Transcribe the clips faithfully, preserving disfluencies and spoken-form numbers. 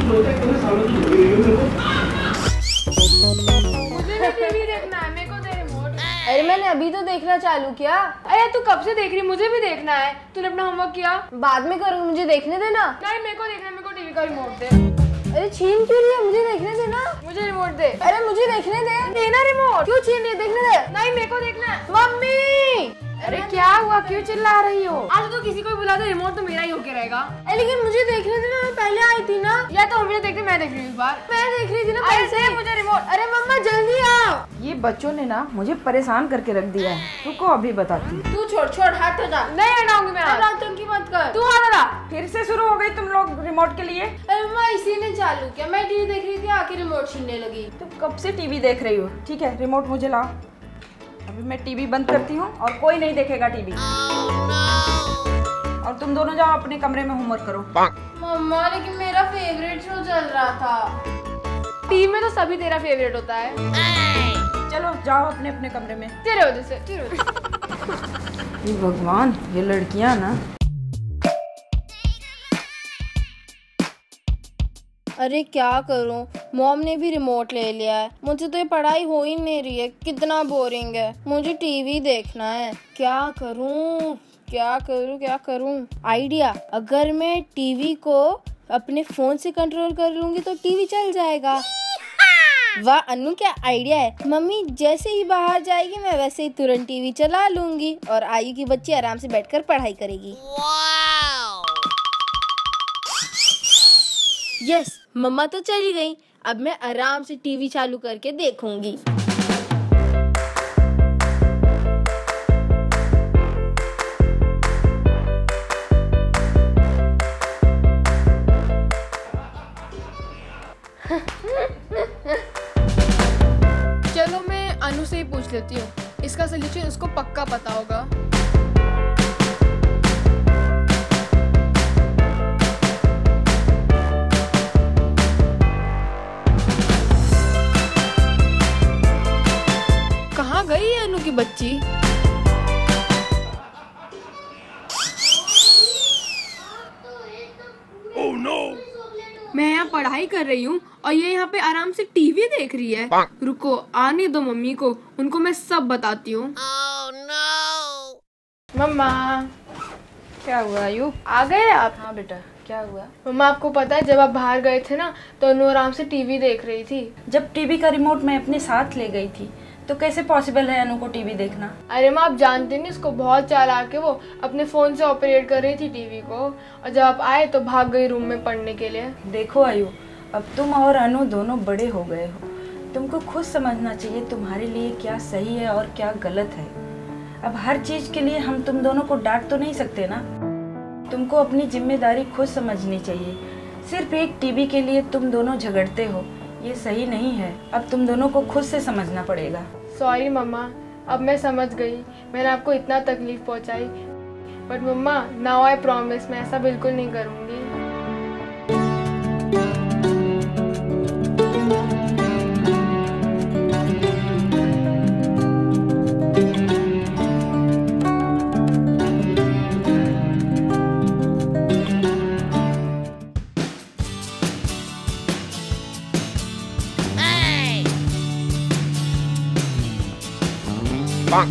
मुझे भी टीवी देखना है, मेरे को दे रिमोट। अरे मैंने अभी तो देखना चालू किया। अरे तू कब से देख रही? मुझे भी देखना है। तूने अपना होमवर्क किया? बाद में करूँगी, मुझे देखने देना। नहीं मेरे को देखना है, मेरे को टीवी का रिमोट दे। अरे छीन क्यों रही है? मुझे देखने देना। मुझे रिमोट दे। अरे मुझे देखने दे। देना रिमोट। क्यों छीन रही है? देखने दे। नहीं मेरे को देखना है। मम्मी अरे क्या हुआ, क्यों चिल्ला रही हो? आज तो किसी को भी बुला दे, रिमोट तो मेरा ही होके रहेगा। लेकिन मुझे देखने देना, मैं पहले आई थी ना। या तो मुझे देखते, मैं देख रही हूँ इस बार। मैं देख रही थी ना अरे पहले। दे मुझे रिमोट। अरे मम्मा जल्दी आओ। ये बच्चों ने ना मुझे परेशान करके रख दिया है। रुको अभी बताती हूँ। तू छोड़ छोड़, हाथ हटा। नहीं हटाऊंगी मैं। नौटंकी मत कर। तू आ रहा। फिर से शुरू हो गई तुम लोग रिमोट के लिए। अरे मम्मा इसी ने चालू किया, मैं टीवी देख रही थी, आके रिमोट छीनने लगी। तुम कब से टीवी देख रही हो? ठीक है रिमोट मुझे लाओ। अभी मैं टीवी बंद करती हूँ और कोई नहीं देखेगा टीवी। और तुम दोनों जाओ अपने कमरे में होमवर्क करो। मम्मा लेकिन मेरा फेवरेट शो चल रहा था। टीवी में तो सभी तेरा फेवरेट होता है। चलो जाओ अपने अपने कमरे में। तेरे वजह से तेरे वजह से। ये भगवान, ये लड़कियां ना। अरे क्या करूं, मॉम ने भी रिमोट ले लिया है। मुझसे तो ये पढ़ाई हो ही नहीं रही है, कितना बोरिंग है। मुझे टीवी देखना है। क्या करूं क्या करूं क्या करूं? आइडिया, अगर मैं टीवी को अपने फोन से कंट्रोल कर लूंगी तो टीवी चल जाएगा। वाह अनु, क्या आइडिया है। मम्मी जैसे ही बाहर जाएगी मैं वैसे ही तुरंत टीवी चला लूंगी और आयु की बच्ची आराम से बैठकर पढ़ाई करेगी। यस, मम्मा तो चली गई। अब मैं आराम से टीवी चालू करके देखूंगी। चलो मैं अनु से ही पूछ लेती हूँ, इसका सोल्यूशन उसको पक्का पता होगा। कहाँ गई है अनु की बच्ची? Oh no! मैं यहाँ पढ़ाई कर रही हूँ और ये यहाँ पे आराम से टीवी देख रही है। रुको आने दो मम्मी को, उनको मैं सब बताती हूँ। Oh no! मम्मा क्या हुआ आयु? आ गए आप? हाँ बेटा क्या हुआ? मम्मा आपको पता है जब आप बाहर गए थे ना तो अनु आराम से टीवी देख रही थी। जब टीवी का रिमोट मैं अपने साथ ले गई थी तो कैसे पॉसिबल है अनु को टीवी देखना? अरे माँ आप जानते नहीं इसको, बहुत चालाक है वो। अपने फोन से ऑपरेट कर रही थी टीवी को और जब आप आए तो भाग गई रूम में पढ़ने के लिए। देखो आयु, अब तुम और अनु दोनों बड़े हो गए हो। तुमको खुद समझना चाहिए तुम्हारे लिए क्या सही है और क्या गलत है। अब हर चीज के लिए हम तुम दोनों को डांट तो नहीं सकते ना। तुमको अपनी जिम्मेदारी खुद समझनी चाहिए। सिर्फ एक टीवी के लिए तुम दोनों झगड़ते हो, ये सही नहीं है। अब तुम दोनों को खुद से समझना पड़ेगा। सॉरी मम्मा, अब मैं समझ गई, मैंने आपको इतना तकलीफ पहुंचाई। But mama now I promise, मैं ऐसा बिल्कुल नहीं करूँगी। Bonk.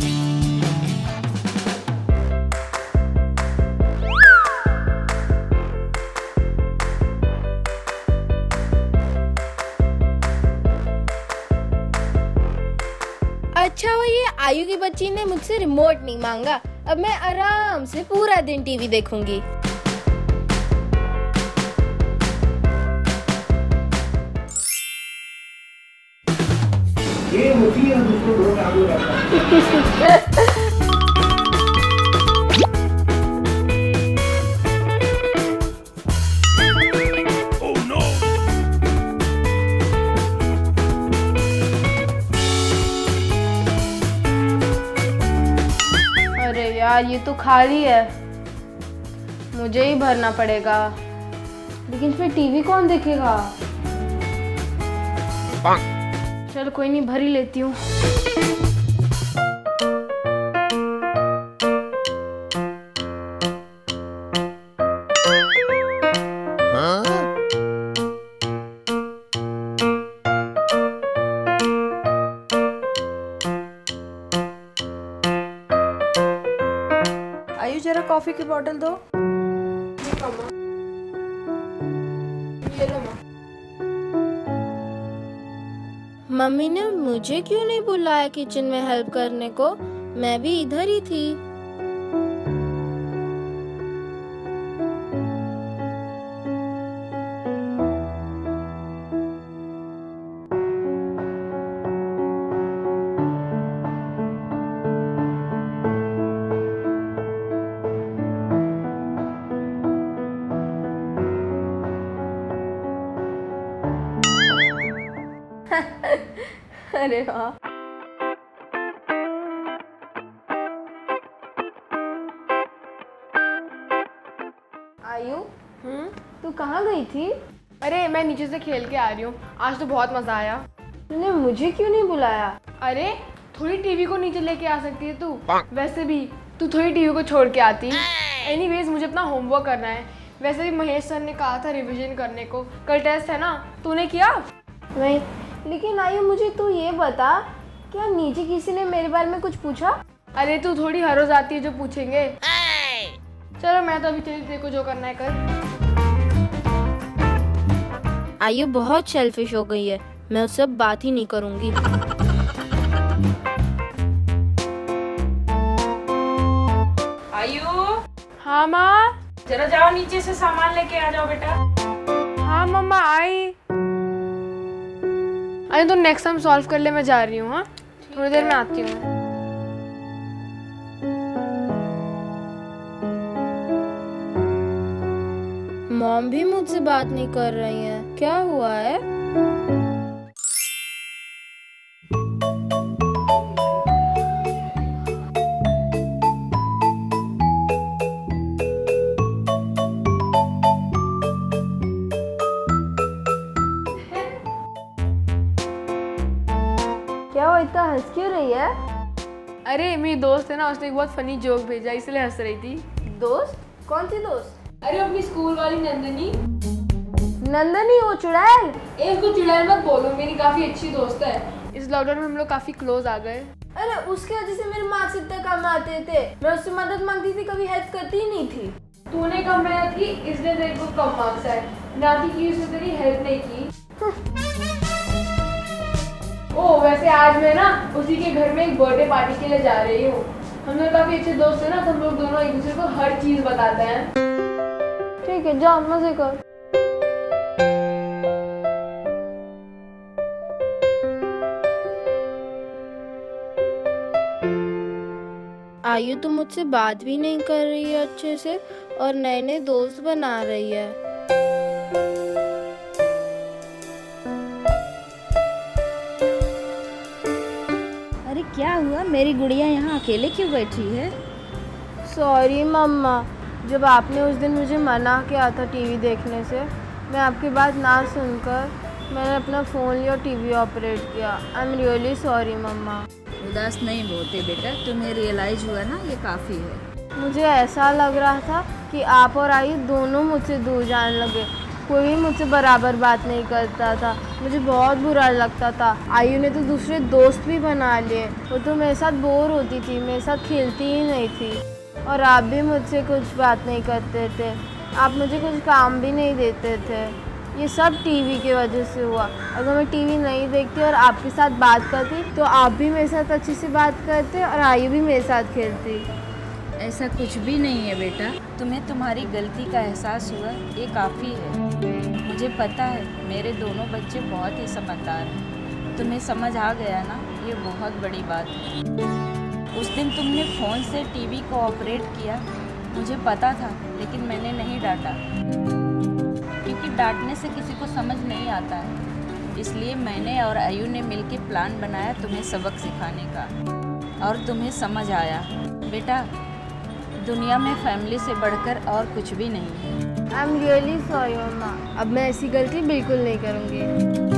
अच्छा वो ये आयु की बच्ची ने मुझसे रिमोट नहीं मांगा। अब मैं आराम से पूरा दिन टीवी देखूंगी। ये होती है दूसरों को आगे रहता है। Oh no! अरे यार ये तो खाली है, मुझे ही भरना पड़ेगा। लेकिन फिर टीवी कौन देखेगा? Bonk. चलो कोई नहीं, भर ही लेती हूँ। Huh? कॉफी की बोतल दो। जी मम्मा। ये लो माँ। मम्मी ने मुझे क्यों नहीं बुलाया किचन में हेल्प करने को? मैं भी इधर ही थी। अरे वाह। आयु, हम्म तू कहाँ गई थी? अरे मैं नीचे से खेल के आ रही हूँ। आज तो बहुत मजा आया। तूने मुझे क्यों नहीं बुलाया? अरे थोड़ी टीवी को नीचे लेके आ सकती है तू। वैसे भी तू थोड़ी टीवी को छोड़ के आती। एनीवेज मुझे अपना होमवर्क करना है। वैसे भी महेश सर ने कहा था रिवीजन करने को। कल टेस्ट है ना, तूने किया? नहीं, लेकिन आयु मुझे तू ये बता, क्या नीचे किसी ने मेरे बारे में कुछ पूछा? अरे तू थोड़ी हर रोज आती है जो पूछेंगे। चलो मैं तो अभी चली, तेरे को जो करना है कर। आयु बहुत सेल्फिश हो गई है, मैं उससे बात ही नहीं करूंगी। आयु, हाँ माँ। जरा जाओ नीचे से सामान लेके आ जाओ बेटा। हाँ मम्मा आई। अरे तो नेक्स्ट टाइम सॉल्व कर ले, मैं जा रही हूँ। हाँ थोड़ी देर में आती हूँ। मॉम भी मुझसे बात नहीं कर रही है, क्या हुआ है? क्या वो इतना हंस क्यों रही है? अरे मेरी दोस्त है ना, उसने एक बहुत फनी जोक भेजा, इसलिए हंस रही थी। दोस्त? कौन सी दोस्त? अरे अपनी स्कूल वाली नंदनी। नंदनी, वो चुड़ैल? ए उसको चुड़ैल मत बोलो, मेरी काफी अच्छी दोस्त है। इस लॉकडाउन में हम लोग काफी क्लोज आ गए। अरे उसके वजह से मेरे मार्क्स इतने कम आते थे। मैं उससे मदद मांगती थी, कभी हेल्प करती ही नहीं थी। तूने कम मेहनत की इसलिए तेरे को कम मार्क्स आए, ना कि उसने तेरी हेल्प नहीं की। ओ वैसे आज मैं ना उसी के घर में एक बर्थडे पार्टी के लिए जा रही हूँ। हम लोग काफी अच्छे दोस्त हैं ना, तो हम लोग दोनों एक दूसरे को हर चीज बताते हैं। ठीक है, जा मजे कर। आयु तो मुझसे बात भी नहीं कर रही है अच्छे से और नए नए दोस्त बना रही है। अरे क्या हुआ, मेरी गुड़िया यहाँ अकेले क्यों बैठी है? सॉरी मम्मा, जब आपने उस दिन मुझे मना किया था टीवी देखने से, मैं आपकी बात ना सुनकर मैंने अपना फ़ोन लिया और टीवी ऑपरेट किया। I am really sorry mama. उदास नहीं होते बेटा, तुम्हें रियलाइज हुआ ना, ये काफ़ी है। मुझे ऐसा लग रहा था कि आप और आयु दोनों मुझसे दूर जाने लगे। कोई मुझसे बराबर बात नहीं करता था, मुझे बहुत बुरा लगता था। आयु ने तो दूसरे दोस्त भी बना लिए, वो तो मेरे साथ बोर होती थी, मेरे साथ खेलती ही नहीं थी। और आप भी मुझसे कुछ बात नहीं करते थे, आप मुझे कुछ काम भी नहीं देते थे। ये सब टीवी की वजह से हुआ। अगर मैं टीवी नहीं देखती और आपके साथ बात करती तो आप भी मेरे साथ अच्छे से बात करते और आयु भी मेरे साथ खेलती। ऐसा कुछ भी नहीं है बेटा, तुम्हें तुम्हारी गलती का एहसास हुआ, ये काफ़ी है। मुझे पता है मेरे दोनों बच्चे बहुत ही समझदार हैं। तुम्हें समझ आ गया ना, ये बहुत बड़ी बात है। उस दिन तुमने फ़ोन से टीवी को ऑपरेट किया, मुझे पता था, लेकिन मैंने नहीं डांटा, क्योंकि डांटने से किसी को समझ नहीं आता है। इसलिए मैंने और आयु ने मिलकर प्लान बनाया तुम्हें सबक सिखाने का, और तुम्हें समझ आया। बेटा, दुनिया में फैमिली से बढ़कर और कुछ भी नहीं है। I am really sorry mama, अब मैं ऐसी गलती बिल्कुल नहीं करूँगी।